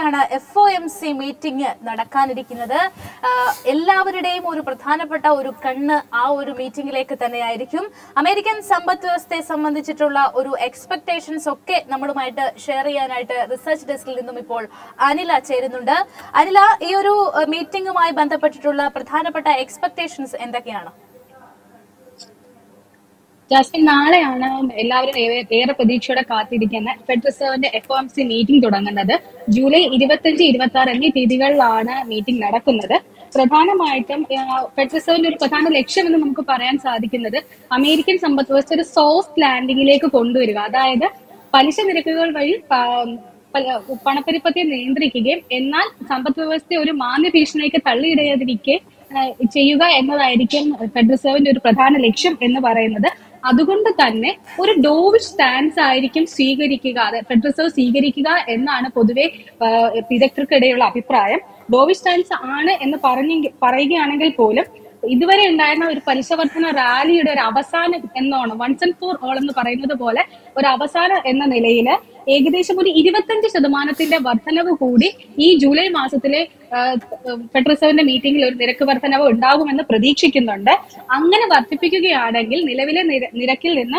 നാളെയാണ് FOMC meeting നടക്കാനിരിക്കുന്നത്. എല്ലാവരുടെയും ഒരു പ്രധാനപ്പെട്ട ഒരു കണ്ണ് ആ ഒരു മീറ്റിംഗിലേക്ക് തന്നെയായിരിക്കും. അമേരിക്കൻ സമ്പദ് വ്യവസ്ഥയെ സംബന്ധിച്ചിട്ടുള്ള ഒരു എക്സ്പെക്ടേഷൻസ് ഒക്കെ നമ്മളുമായിട്ട് ഷെയർ ചെയ്യാനായിട്ട് റിസർച്ച് ഡെസ്കിൽ നിന്നും ഇപ്പോൾ അനില ചേരുന്നുണ്ട്. അനില, ഈ ഒരു മീറ്റിംഗുമായി ബന്ധപ്പെട്ടിട്ടുള്ള പ്രധാനപ്പെട്ട എക്സ്പെക്ടേഷൻസ് എന്തൊക്കെയാണ്? ജാസ്മിൻ, നാളെയാണ് എല്ലാവരും ഏറെ പ്രതീക്ഷയോടെ കാത്തിരിക്കുന്ന ഫെഡ് റിസർവിന്റെ FOMC മീറ്റിംഗ് തുടങ്ങുന്നത്. ജൂലൈ 25, 26 എന്നീ തീയതികളിലാണ് മീറ്റിംഗ് നടക്കുന്നത്. പ്രധാനമായിട്ടും ഫെഡ് റിസർവിന്റെ ഒരു പ്രധാന ലക്ഷ്യം എന്ന് നമുക്ക് പറയാൻ സാധിക്കുന്നത് അമേരിക്കൻ സമ്പദ് വ്യവസ്ഥ ഒരു സോഫ്റ്റ് ലാൻഡിങ്ങിലേക്ക് കൊണ്ടുവരിക. അതായത് പലിശ നിരക്കുകൾ വഴി പണപ്പെരുപ്പത്തെ നിയന്ത്രിക്കുകയും എന്നാൽ സമ്പദ് വ്യവസ്ഥയെ ഒരു മാന്ദ്യ ഭീഷണിയിലേക്ക് തള്ളിയിടയാതിരിക്കെ ചെയ്യുക എന്നതായിരിക്കും ഫെഡ് റിസർവിന്റെ ഒരു പ്രധാന ലക്ഷ്യം എന്ന് പറയുന്നത്. അതുകൊണ്ട് തന്നെ ഒരു ഡോവിഷ് സ്റ്റാൻസ് ആയിരിക്കും സ്വീകരിക്കുക, ഫെഡ് റിസർവ് സ്വീകരിക്കുക എന്നാണ് പൊതുവെ വിദഗ്ധർക്കിടയിലുള്ള അഭിപ്രായം. ഡോവിഷ് സ്റ്റാൻസ് ആണ് എന്ന് പറയുകയാണെങ്കിൽ പോലും ഇതുവരെ ഉണ്ടായിരുന്ന ഒരു പലിശവർദ്ധന റാലിയുടെ ഒരു അവസാനം എന്നോണം, വൺസ് ആൻഡ് ഫോർ ഓൾ എന്ന് പറയുന്നത് പോലെ ഒരു അവസാനം എന്ന നിലയിൽ ഏകദേശം ഒരു 25% വർധനവ് കൂടി ഈ ജൂലൈ മാസത്തിലെ ഫെഡ് റിസർവിന്റെ മീറ്റിംഗിൽ ഒരു നിരക്ക് വർധനവ് ഉണ്ടാകുമെന്ന് പ്രതീക്ഷിക്കുന്നുണ്ട്. അങ്ങനെ വർദ്ധിപ്പിക്കുകയാണെങ്കിൽ നിലവിലെ നിരക്കിൽ നിന്ന്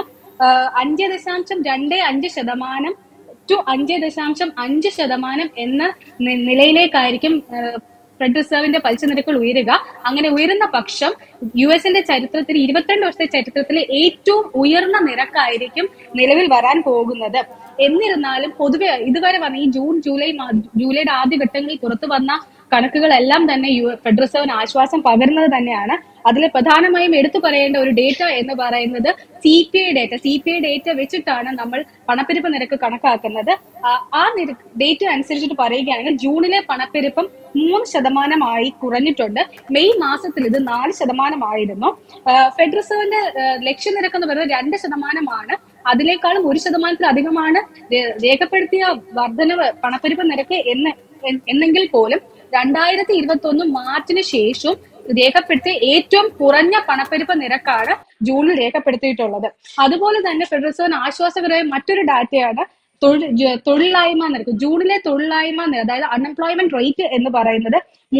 5.25% to 5.5% എന്ന നിലയിലേക്കായിരിക്കും ഫെഡ് റിസർവിന്റെ പലിശ നിരക്കുകൾ ഉയരുക. അങ്ങനെ ഉയരുന്ന പക്ഷം US-ന്റെ ചരിത്രത്തിൽ 22 വർഷത്തെ ചരിത്രത്തിലെ ഏറ്റവും ഉയർന്ന നിരക്കായിരിക്കും നിലവിൽ വരാൻ പോകുന്നത്. എന്നിരുന്നാലും പൊതുവെ ഇതുവരെ വന്ന ഈ ജൂലൈയുടെ ആദ്യഘട്ടങ്ങളിൽ പുറത്തു വന്ന കണക്കുകളെല്ലാം തന്നെ ഫെഡ് റിസർവിന് ആശ്വാസം പകരുന്നത് തന്നെയാണ്. അതിൽ പ്രധാനമായും എടുത്തു പറയേണ്ട ഒരു ഡേറ്റ എന്ന് പറയുന്നത് CPI ഡേറ്റ വെച്ചിട്ടാണ് നമ്മൾ പണപ്പെരുപ്പ നിരക്ക് കണക്കാക്കുന്നത്. ആ ഡേറ്റ അനുസരിച്ചിട്ട് പറയുകയാണെങ്കിൽ ജൂണിലെ പണപ്പെരുപ്പം 3% കുറഞ്ഞിട്ടുണ്ട്. മെയ് മാസത്തിൽ ഇത് 4% ആയിരുന്നു. ഫെഡ് റിസർവിന്റെ ലക്ഷ്യനിരക്ക് എന്ന് പറയുന്നത് 2% അതിനേക്കാളും 1%-ലധികമാണ് രേഖപ്പെടുത്തിയ വർധനവ് പണപ്പെരുപ്പ നിരക്ക് എന്നെങ്കിൽ പോലും 2021 മാർച്ചിന് ശേഷം രേഖപ്പെടുത്തിയ ഏറ്റവും കുറഞ്ഞ പണപ്പെരുപ്പ നിരക്കാണ് ജൂണിൽ രേഖപ്പെടുത്തിയിട്ടുള്ളത്. അതുപോലെ തന്നെ ഫെഡ് റിസർവിന് ആശ്വാസകരമായ മറ്റൊരു ഡാറ്റയാണ് തൊഴിലില്ലായ്മ നിരക്ക്. ജൂണിലെ തൊഴിലില്ലായ്മ നിരക്ക്, അതായത് അൺഎംപ്ലോയ്മെന്റ് റേറ്റ് എന്ന് പറയുന്നത്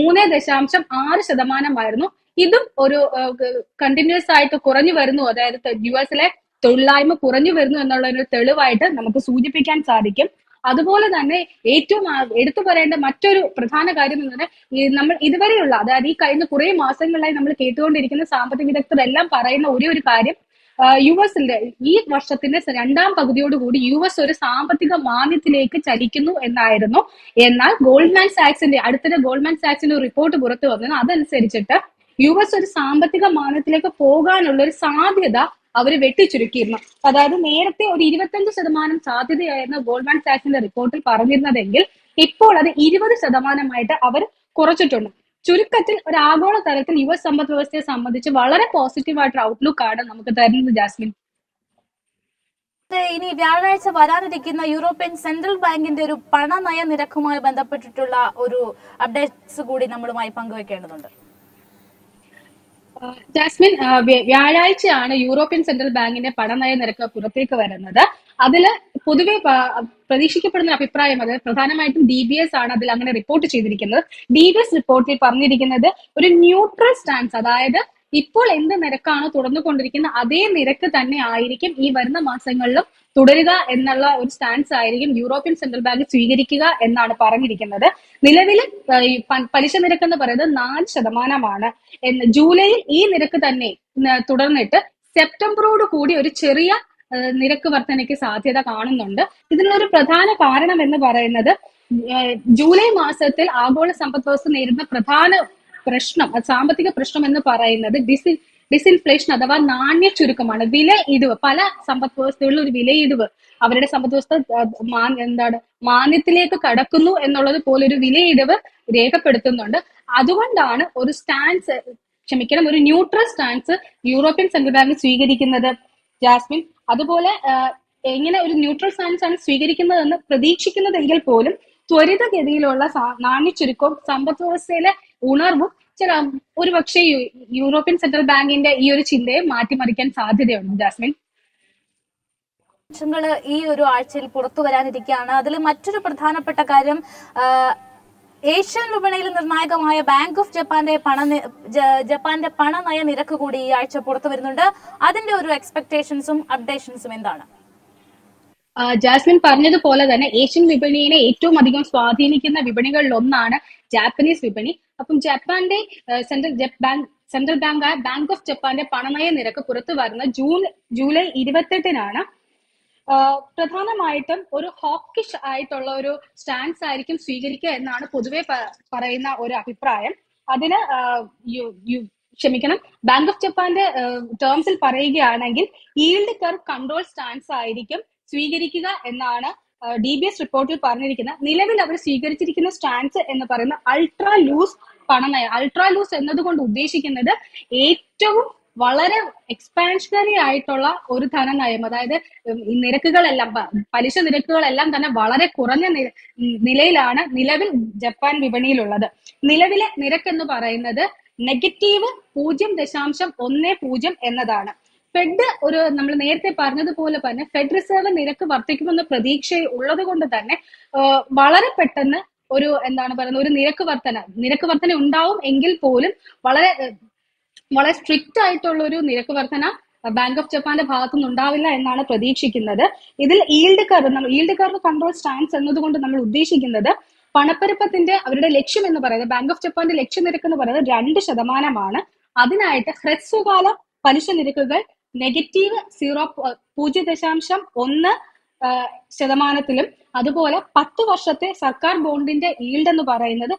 3.6% ഇതും ഒരു കണ്ടിന്യൂസ് ആയിട്ട് കുറഞ്ഞു വരുന്നു. അതായത് US-ലെ തൊഴിലില്ലായ്മ കുറഞ്ഞു വരുന്നു എന്നുള്ള ഒരു തെളിവായിട്ട് നമുക്ക് സൂചിപ്പിക്കാൻ സാധിക്കും. അതുപോലെ തന്നെ ഏറ്റവും എടുത്തു പറയേണ്ട മറ്റൊരു പ്രധാന കാര്യം എന്ന് പറഞ്ഞാൽ നമ്മൾ ഇതുവരെയുള്ള, അതായത് ഈ കഴിഞ്ഞ കുറെ മാസങ്ങളായി നമ്മൾ കേട്ടുകൊണ്ടിരിക്കുന്ന സാമ്പത്തിക വിദഗ്ധർ എല്ലാം പറയുന്ന ഒരേ ഒരു കാര്യം, US-ന്റെ ഈ വർഷത്തിന്റെ രണ്ടാം പകുതിയോടുകൂടി US ഒരു സാമ്പത്തിക മാന്ദ്യത്തിലേക്ക് ചലിക്കുന്നു എന്നായിരുന്നു. എന്നാൽ അടുത്തിടെ ഗോൾഡ്മാൻ സാക്സിന്റെ ഒരു റിപ്പോർട്ട് പുറത്തു വന്നത് അതനുസരിച്ചിട്ട് US ഒരു സാമ്പത്തിക മാന്ദ്യത്തിലേക്ക് പോകാനുള്ള ഒരു സാധ്യത അവര് വെട്ടിച്ചുരുക്കിയിരുന്നു. അതായത് നേരത്തെ ഒരു 25% സാധ്യതയായിരുന്നു ഗോൾഡ്മാൻ സാക്സിന്റെ റിപ്പോർട്ടിൽ പറഞ്ഞിരുന്നതെങ്കിൽ ഇപ്പോൾ അത് 20% അവർ കുറച്ചിട്ടുണ്ട്. ചുരുക്കത്തിൽ ഒരു ആഗോള തലത്തിൽ US സമ്പദ് വ്യവസ്ഥയെ സംബന്ധിച്ച് വളരെ പോസിറ്റീവായിട്ടൊരു ഔട്ട്ലുക്ക് ആണ് നമുക്ക് തരുന്നത്. ജാസ്മിൻ, ഇനി വ്യാഴാഴ്ച വരാനിരിക്കുന്ന യൂറോപ്യൻ സെൻട്രൽ ബാങ്കിന്റെ ഒരു പണനയ നിരക്കുമായി ബന്ധപ്പെട്ടിട്ടുള്ള ഒരു അപ്ഡേറ്റ്സ് കൂടി നമ്മളുമായി പങ്കുവെക്കേണ്ടതുണ്ട്. ജാസ്മിൻ, വ്യാഴാഴ്ചയാണ് യൂറോപ്യൻ സെൻട്രൽ ബാങ്കിന്റെ പണനയ നിരക്ക് പുറത്തേക്ക് വരുന്നത്. അതിൽ പൊതുവെ പ്രതീക്ഷിക്കപ്പെടുന്ന അഭിപ്രായം, അത് പ്രധാനമായിട്ടും DBS ആണ് അതിൽ അങ്ങനെ റിപ്പോർട്ട് ചെയ്തിരിക്കുന്നത്. DBS റിപ്പോർട്ടിൽ പറഞ്ഞിരിക്കുന്നത് ഒരു ന്യൂട്രൽ സ്റ്റാൻസ്, അതായത് ഇപ്പോൾ എന്ത് നിരക്കാണോ തുടർന്നുകൊണ്ടിരിക്കുന്നത് അതേ നിരക്ക് തന്നെ ആയിരിക്കും ഈ വരുന്ന മാസങ്ങളിലും തുടരുക എന്നുള്ള ഒരു സ്റ്റാൻസ് ആയിരിക്കും യൂറോപ്യൻ സെൻട്രൽ ബാങ്ക് സ്വീകരിക്കുക എന്നാണ് പറഞ്ഞിരിക്കുന്നത്. നിലവിൽ പലിശ നിരക്ക് എന്ന് പറയുന്നത് 4%. ജൂലൈയിൽ ഈ നിരക്ക് തന്നെ തുടർന്നിട്ട് സെപ്റ്റംബറോട് കൂടി ഒരു ചെറിയ നിരക്ക് വർധനയ്ക്ക് സാധ്യത കാണുന്നുണ്ട്. ഇതിനൊരു പ്രധാന കാരണം എന്ന് പറയുന്നത് ജൂലൈ മാസത്തിൽ ആഗോള സമ്പദ് വ്യവസ്ഥ നേരിടുന്ന പ്രധാന പ്രശ്നം, സാമ്പത്തിക പ്രശ്നം എന്ന് പറയുന്നത് ഡിസിൻഫ്ലേഷൻ അഥവാ നാണ്യ ചുരുക്കമാണ്. വില ഇടിവ്, പല സമ്പദ് വ്യവസ്ഥകളിലും ഒരു വിലയിടിവ്, അവരുടെ സമ്പദ് വ്യവസ്ഥ മാന്ദ്യത്തിലേക്ക് കടക്കുന്നു എന്നുള്ളത് പോലെ ഒരു വിലയിടിവ് രേഖപ്പെടുത്തുന്നുണ്ട്. അതുകൊണ്ടാണ് ഒരു neutral stance European central bank സ്വീകരിക്കുന്നത്. ജാസ്മിൻ, അതുപോലെ എങ്ങനെ ഒരു ന്യൂട്രൽ സ്റ്റാൻസ് ആണ് സ്വീകരിക്കുന്നതെന്ന് പ്രതീക്ഷിക്കുന്നതെങ്കിൽ പോലും ത്വരിതഗതിയിലുള്ള നാണ്യച്ചുരുക്കവും സമ്പദ് വ്യവസ്ഥയിലെ ഉണർവും ഒരുപക്ഷെ യൂറോപ്യൻ സെൻട്രൽ ബാങ്കിന്റെ ഈ ഒരു ചിന്തയെ മാറ്റിമറിക്കാൻ സാധ്യതയുണ്ട്. ജാസ്മിൻ, ഈ ഒരു ആഴ്ചയിൽ പുറത്തു വരാനിരിക്കുകയാണ്. അതിൽ മറ്റൊരു പ്രധാനപ്പെട്ട കാര്യം, ഏഷ്യൻ വിപണിയിൽ നിർണായകമായ ബാങ്ക് ഓഫ് ജപ്പാന്റെ പണനയ നിരക്ക് കൂടി ഈ ആഴ്ച പുറത്തു വരുന്നുണ്ട്. അതിന്റെ ഒരു എക്സ്പെക്ടേഷൻസും അപ്ഡേഷൻസും എന്താണ്? ജാസ്മിൻ പറഞ്ഞതുപോലെ തന്നെ ഏഷ്യൻ വിപണിയെ ഏറ്റവും അധികം സ്വാധീനിക്കുന്ന വിപണികളിൽ ഒന്നാണ് ജാപ്പനീസ് വിപണി. അപ്പം ജപ്പാന്റെ സെൻട്രൽ ബാങ്കായ ബാങ്ക് ഓഫ് ജപ്പാന്റെ പണനയ നിരക്ക് പുറത്തു വരുന്ന ജൂലൈ 28-നാണ്. പ്രധാനമായിട്ടും ഒരു ഹോക്കിഷ് ആയിട്ടുള്ള ഒരു സ്റ്റാൻസ് ആയിരിക്കും സ്വീകരിക്കുക എന്നാണ് പൊതുവെ പറയുന്ന ഒരു അഭിപ്രായം. അതിന് ബാങ്ക് ഓഫ് ജപ്പാന്റെ ടേംസിൽ പറയുകയാണെങ്കിൽ ഈൽഡ് കർവ് കൺട്രോൾ സ്റ്റാൻസ് ആയിരിക്കും സ്വീകരിക്കുക എന്നാണ് DBS റിപ്പോർട്ടിൽ പറഞ്ഞിരിക്കുന്നത്. നിലവിൽ അവർ സ്വീകരിച്ചിരിക്കുന്ന സ്റ്റാൻസ് എന്ന് പറയുന്ന അൾട്രാ ലൂസ് പണനയം. അൾട്രാ ലൂസ് എന്നതുകൊണ്ട് ഉദ്ദേശിക്കുന്നത് ഏറ്റവും വളരെ എക്സ്പാൻഷനറി ആയിട്ടുള്ള ഒരു ധനനയം, അതായത് നിരക്കുകളെല്ലാം, പലിശ നിരക്കുകളെല്ലാം തന്നെ വളരെ കുറഞ്ഞ നിലയിലാണ് നിലവിൽ ജപ്പാൻ വിപണിയിലുള്ളത്. നിലവിലെ നിരക്ക് എന്ന് പറയുന്നത് -0.10 എന്നതാണ്. ഫെഡ് നമ്മൾ നേരത്തെ പറഞ്ഞതുപോലെ തന്നെ ഫെഡ് റിസർവ് നിരക്ക് വർദ്ധിക്കുമെന്ന പ്രതീക്ഷ ഉള്ളത് കൊണ്ട് തന്നെ വളരെ പെട്ടെന്ന് ഒരു ഒരു നിരക്ക് വർധന ഉണ്ടാവും എങ്കിൽ പോലും വളരെ സ്ട്രിക്റ്റ് ആയിട്ടുള്ള ഒരു നിരക്ക് വർധന ബാങ്ക് ഓഫ് ജപ്പാന്റെ ഭാഗത്തുനിന്ന് ഉണ്ടാവില്ല എന്നാണ് പ്രതീക്ഷിക്കുന്നത്. ഇതിൽ ഈൽഡ് കർവ് കൺട്രോൾ സ്റ്റാൻസ് എന്നതുകൊണ്ട് നമ്മൾ ഉദ്ദേശിക്കുന്നത് പണപ്പെരുപ്പത്തിന്റെ അവരുടെ ലക്ഷ്യം എന്ന് പറയുന്നത്, ബാങ്ക് ഓഫ് ജപ്പാന്റെ ലക്ഷ്യ നിരക്ക് എന്ന് പറയുന്നത് 2%. അതിനായിട്ട് ഹ്രസ്വകാല പലിശ നിരക്കുകൾ -0.1% അതുപോലെ 10 വർഷത്തെ സർക്കാർ ബോണ്ടിന്റെ ഈൽഡ് എന്ന് പറയുന്നത്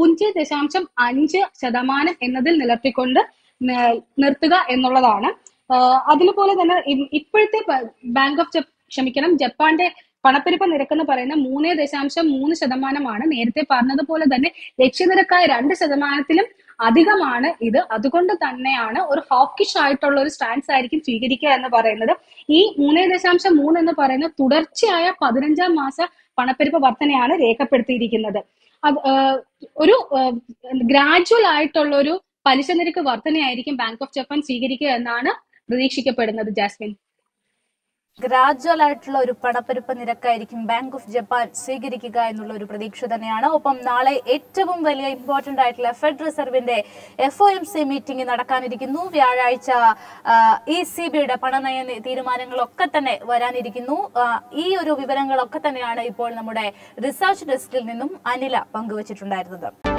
0.5% എന്നതിൽ നിർത്തുക എന്നുള്ളതാണ്. അതുപോലെ തന്നെ ഇപ്പോഴത്തെ ജപ്പാന്റെ പണപ്പെരുപ്പ നിരക്ക് എന്ന് പറയുന്ന 3.3%. നേരത്തെ പറഞ്ഞതുപോലെ തന്നെ ലക്ഷ്യനിരക്കായ 2%-ലും അധികമാണ് ഇത്. അതുകൊണ്ട് തന്നെയാണ് ഒരു ഹോക്കിഷ് ആയിട്ടുള്ള ഒരു സ്റ്റാൻസ് ആയിരിക്കും സ്വീകരിക്കുക എന്ന് പറയുന്നത്. ഈ 3.3 എന്ന് പറയുന്ന തുടർച്ചയായ 15-ാം മാസ പണപ്പെരുപ്പ വർധനയാണ് രേഖപ്പെടുത്തിയിരിക്കുന്നത്. ഒരു ഗ്രാജുവൽ ആയിട്ടുള്ള ഒരു പലിശ നിരക്ക് വർധനയായിരിക്കും ബാങ്ക് ഓഫ് ജപ്പാൻ സ്വീകരിക്കുക എന്നാണ് പ്രതീക്ഷിക്കപ്പെടുന്നത്. ജാസ്മിൻ, ഗ്രാജുവൽ ആയിട്ടുള്ള ഒരു പണപ്പെരുപ്പ നിരക്കായിരിക്കും ബാങ്ക് ഓഫ് ജപ്പാൻ സ്വീകരിക്കുക എന്നുള്ള ഒരു പ്രതീക്ഷ തന്നെയാണ്. ഒപ്പം നാളെ ഏറ്റവും വലിയ ഇമ്പോർട്ടന്റ് ആയിട്ടുള്ള ഫെഡ് റിസർവിന്റെ FOMC മീറ്റിംഗ് നടക്കാനിരിക്കുന്നു. വ്യാഴാഴ്ച ECBയുടെ പണനയ തീരുമാനങ്ങളൊക്കെ തന്നെ വരാനിരിക്കുന്നു. ഈ ഒരു വിവരങ്ങളൊക്കെ തന്നെയാണ് ഇപ്പോൾ നമ്മുടെ റിസർച്ച് ഡെസ്കിൽ നിന്നും അനില പങ്കുവച്ചിട്ടുണ്ടായിരുന്നത്.